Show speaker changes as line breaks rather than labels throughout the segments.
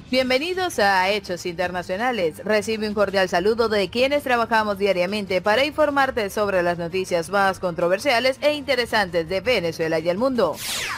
Bienvenidos a Hechos Internacionales. Recibe un cordial saludo de quienes trabajamos diariamente para informarte sobre las noticias más controversiales e interesantes de Venezuela y el mundo.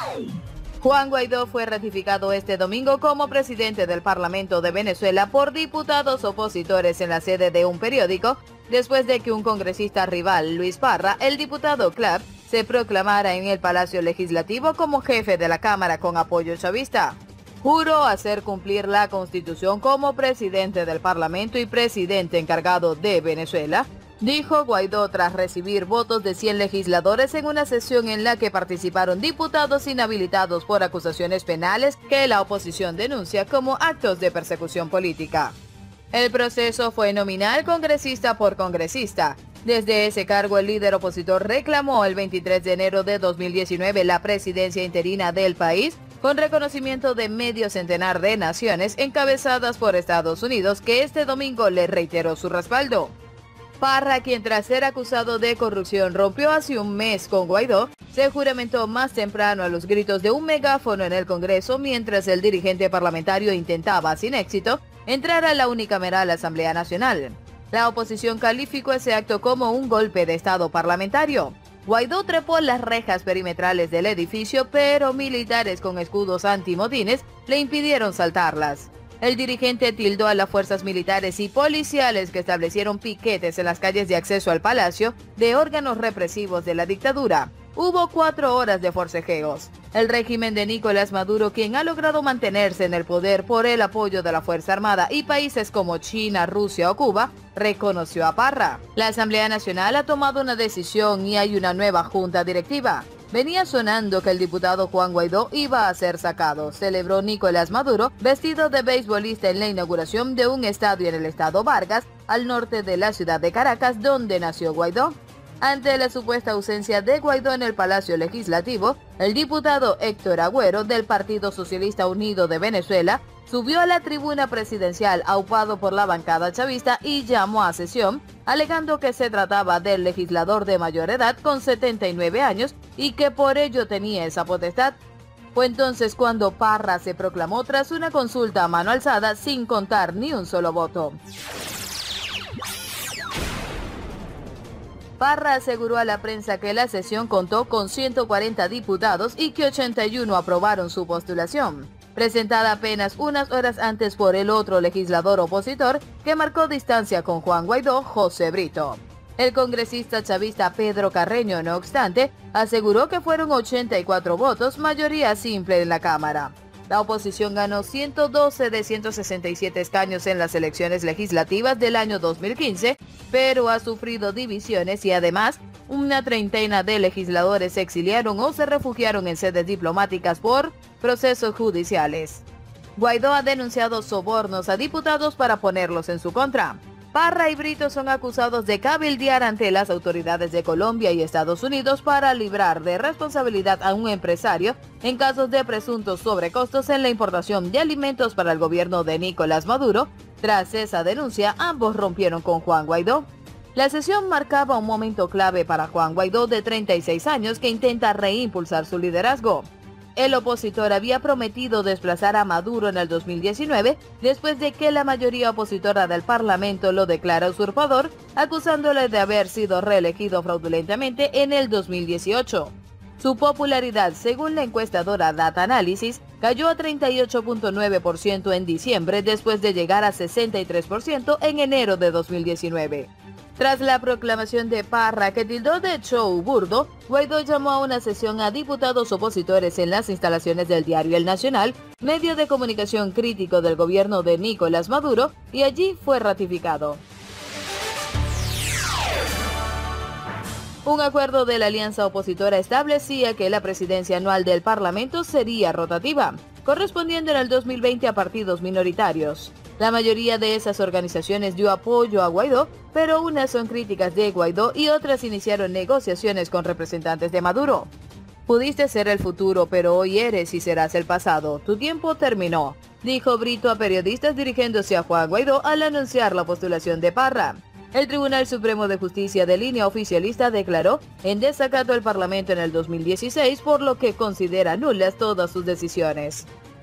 Juan Guaidó fue ratificado este domingo como presidente del Parlamento de Venezuela por diputados opositores en la sede de un periódico, después de que un congresista rival, Luis Parra, el diputado CLAP, se proclamara en el Palacio Legislativo como jefe de la Cámara con apoyo chavista. Juró hacer cumplir la Constitución como presidente del Parlamento y presidente encargado de Venezuela, dijo Guaidó tras recibir votos de 100 legisladores en una sesión en la que participaron diputados inhabilitados por acusaciones penales que la oposición denuncia como actos de persecución política. El proceso fue nominal congresista por congresista. Desde ese cargo, el líder opositor reclamó el 23 de enero de 2019 la presidencia interina del país, con reconocimiento de medio centenar de naciones encabezadas por Estados Unidos, que este domingo le reiteró su respaldo. Parra, quien tras ser acusado de corrupción rompió hace un mes con Guaidó, se juramentó más temprano a los gritos de un megáfono en el Congreso mientras el dirigente parlamentario intentaba, sin éxito, entrar a la unicameral Asamblea Nacional. La oposición calificó ese acto como un golpe de Estado parlamentario. Guaidó trepó las rejas perimetrales del edificio, pero militares con escudos antimotines le impidieron saltarlas. El dirigente tildó a las fuerzas militares y policiales que establecieron piquetes en las calles de acceso al palacio de órganos represivos de la dictadura. Hubo 4 horas de forcejeos. El régimen de Nicolás Maduro, quien ha logrado mantenerse en el poder por el apoyo de la Fuerza Armada y países como China, Rusia o Cuba, reconoció a Parra. La Asamblea Nacional ha tomado una decisión y hay una nueva junta directiva. Venía sonando que el diputado Juan Guaidó iba a ser sacado, celebró Nicolás Maduro, vestido de beisbolista en la inauguración de un estadio en el estado Vargas, al norte de la ciudad de Caracas, donde nació Guaidó. Ante la supuesta ausencia de Guaidó en el Palacio Legislativo, el diputado Héctor Agüero, del Partido Socialista Unido de Venezuela, subió a la tribuna presidencial aupado por la bancada chavista y llamó a sesión, alegando que se trataba del legislador de mayor edad con 79 años y que por ello tenía esa potestad. Fue entonces cuando Parra se proclamó tras una consulta a mano alzada sin contar ni un solo voto. Parra aseguró a la prensa que la sesión contó con 140 diputados y que 81 aprobaron su postulación, presentada apenas unas horas antes por el otro legislador opositor que marcó distancia con Juan Guaidó, José Brito. El congresista chavista Pedro Carreño, no obstante, aseguró que fueron 84 votos, mayoría simple en la Cámara. La oposición ganó 112 de 167 escaños en las elecciones legislativas del año 2015, pero ha sufrido divisiones y además una treintena de legisladores se exiliaron o se refugiaron en sedes diplomáticas por procesos judiciales. Guaidó ha denunciado sobornos a diputados para ponerlos en su contra. Parra y Brito son acusados de cabildear ante las autoridades de Colombia y Estados Unidos para librar de responsabilidad a un empresario en casos de presuntos sobrecostos en la importación de alimentos para el gobierno de Nicolás Maduro. Tras esa denuncia, ambos rompieron con Juan Guaidó. La sesión marcaba un momento clave para Juan Guaidó, de 36 años, que intenta reimpulsar su liderazgo. El opositor había prometido desplazar a Maduro en el 2019, después de que la mayoría opositora del Parlamento lo declara usurpador, acusándole de haber sido reelegido fraudulentamente en el 2018. Su popularidad, según la encuestadora Data Analysis, cayó a 38.9% en diciembre, después de llegar a 63% en enero de 2019. Tras la proclamación de Parra, que tildó de show burdo, Guaidó llamó a una sesión a diputados opositores en las instalaciones del diario El Nacional, medio de comunicación crítico del gobierno de Nicolás Maduro, y allí fue ratificado. Un acuerdo de la alianza opositora establecía que la presidencia anual del Parlamento sería rotativa, correspondiendo en el 2020 a partidos minoritarios. La mayoría de esas organizaciones dio apoyo a Guaidó, pero unas son críticas de Guaidó y otras iniciaron negociaciones con representantes de Maduro. Pudiste ser el futuro, pero hoy eres y serás el pasado. Tu tiempo terminó, dijo Brito a periodistas dirigiéndose a Juan Guaidó al anunciar la postulación de Parra. El Tribunal Supremo de Justicia de línea oficialista declaró en desacato al Parlamento en el 2016, por lo que considera nulas todas sus decisiones.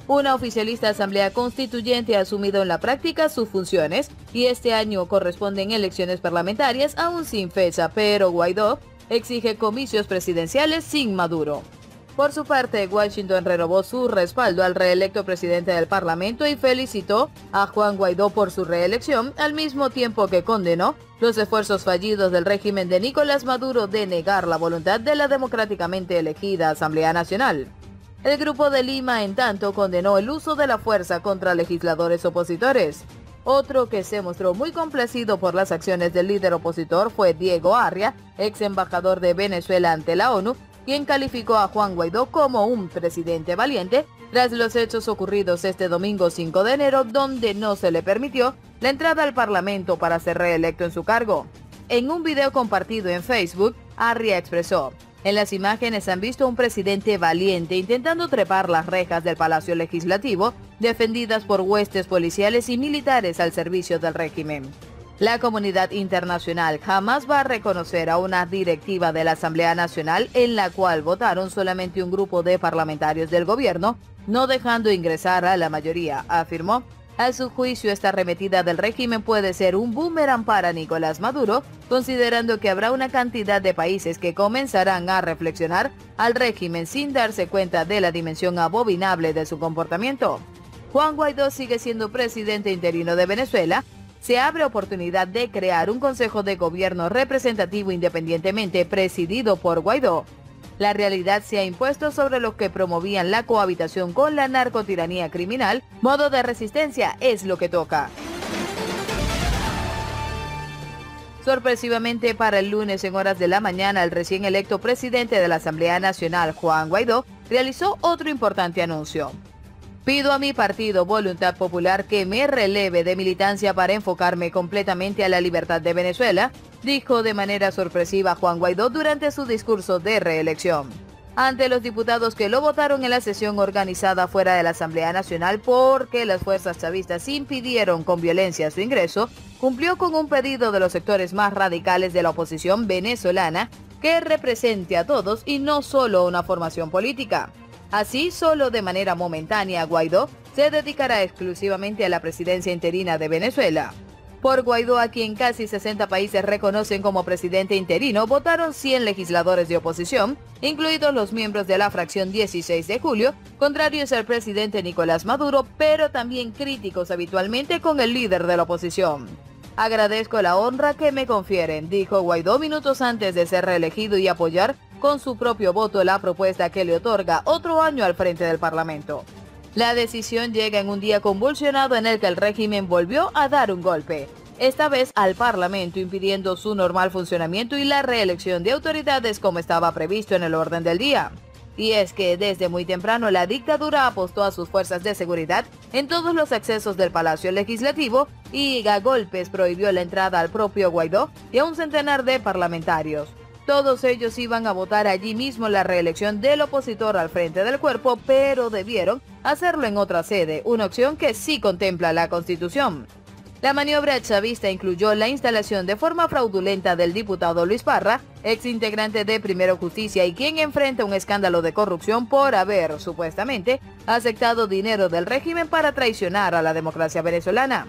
Una oficialista asamblea constituyente ha asumido en la práctica sus funciones y este año corresponden elecciones parlamentarias aún sin fecha, pero Guaidó exige comicios presidenciales sin Maduro. Por su parte, Washington renovó su respaldo al reelecto presidente del Parlamento y felicitó a Juan Guaidó por su reelección, al mismo tiempo que condenó los esfuerzos fallidos del régimen de Nicolás Maduro de negar la voluntad de la democráticamente elegida Asamblea Nacional. El Grupo de Lima, en tanto, condenó el uso de la fuerza contra legisladores opositores. Otro que se mostró muy complacido por las acciones del líder opositor fue Diego Arria, ex embajador de Venezuela ante la ONU, quien calificó a Juan Guaidó como un presidente valiente tras los hechos ocurridos este domingo 5 de enero, donde no se le permitió la entrada al Parlamento para ser reelecto en su cargo. En un video compartido en Facebook, Arria expresó: "En las imágenes han visto a un presidente valiente intentando trepar las rejas del Palacio Legislativo, defendidas por huestes policiales y militares al servicio del régimen. La comunidad internacional jamás va a reconocer a una directiva de la Asamblea Nacional en la cual votaron solamente un grupo de parlamentarios del gobierno, no dejando ingresar a la mayoría", afirmó. A su juicio, esta arremetida del régimen puede ser un boomerang para Nicolás Maduro, considerando que habrá una cantidad de países que comenzarán a reflexionar al régimen sin darse cuenta de la dimensión abominable de su comportamiento. Juan Guaidó sigue siendo presidente interino de Venezuela. Se abre oportunidad de crear un consejo de gobierno representativo independientemente presidido por Guaidó. La realidad se ha impuesto sobre los que promovían la cohabitación con la narcotiranía criminal. Modo de resistencia es lo que toca. Sorpresivamente para el lunes en horas de la mañana, el recién electo presidente de la Asamblea Nacional, Juan Guaidó, realizó otro importante anuncio. "Pido a mi partido Voluntad Popular que me releve de militancia para enfocarme completamente a la libertad de Venezuela", dijo de manera sorpresiva Juan Guaidó durante su discurso de reelección. Ante los diputados que lo votaron en la sesión organizada fuera de la Asamblea Nacional porque las fuerzas chavistas impidieron con violencia su ingreso, cumplió con un pedido de los sectores más radicales de la oposición venezolana que represente a todos y no solo a una formación política. Así, solo de manera momentánea, Guaidó se dedicará exclusivamente a la presidencia interina de Venezuela. Por Guaidó, a quien casi 60 países reconocen como presidente interino, votaron 100 legisladores de oposición, incluidos los miembros de la fracción 16 de julio, contrarios al presidente Nicolás Maduro, pero también críticos habitualmente con el líder de la oposición. "Agradezco la honra que me confieren", dijo Guaidó minutos antes de ser reelegido y apoyar con su propio voto la propuesta que le otorga otro año al frente del Parlamento. La decisión llega en un día convulsionado en el que el régimen volvió a dar un golpe, esta vez al Parlamento, impidiendo su normal funcionamiento y la reelección de autoridades como estaba previsto en el orden del día. Y es que desde muy temprano la dictadura apostó a sus fuerzas de seguridad en todos los accesos del Palacio Legislativo y a golpes prohibió la entrada al propio Guaidó y a un centenar de parlamentarios. Todos ellos iban a votar allí mismo la reelección del opositor al frente del cuerpo, pero debieron hacerlo en otra sede, una opción que sí contempla la Constitución. La maniobra chavista incluyó la instalación de forma fraudulenta del diputado Luis Parra, ex integrante de Primero Justicia y quien enfrenta un escándalo de corrupción por haber, supuestamente, aceptado dinero del régimen para traicionar a la democracia venezolana.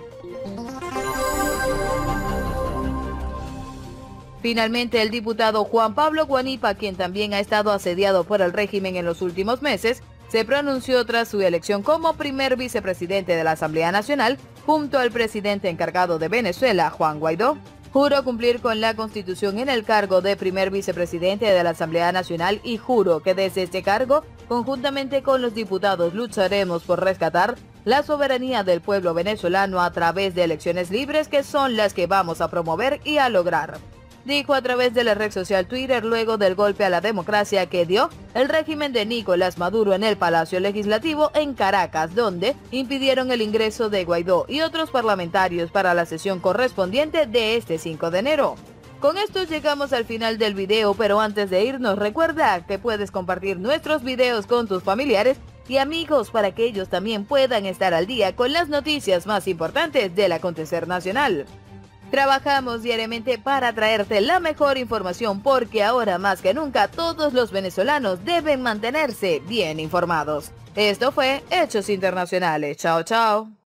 Finalmente, el diputado Juan Pablo Guanipa, quien también ha estado asediado por el régimen en los últimos meses, se pronunció tras su elección como primer vicepresidente de la Asamblea Nacional, junto al presidente encargado de Venezuela, Juan Guaidó. Juro cumplir con la Constitución en el cargo de primer vicepresidente de la Asamblea Nacional y juro que desde este cargo, conjuntamente con los diputados, lucharemos por rescatar la soberanía del pueblo venezolano a través de elecciones libres que son las que vamos a promover y a lograr, dijo a través de la red social Twitter luego del golpe a la democracia que dio el régimen de Nicolás Maduro en el Palacio Legislativo en Caracas, donde impidieron el ingreso de Guaidó y otros parlamentarios para la sesión correspondiente de este 5 de enero. Con esto llegamos al final del video, pero antes de irnos recuerda que puedes compartir nuestros videos con tus familiares y amigos para que ellos también puedan estar al día con las noticias más importantes del acontecer nacional. Trabajamos diariamente para traerte la mejor información porque ahora más que nunca todos los venezolanos deben mantenerse bien informados. Esto fue Hechos Internacionales. Chao, chao.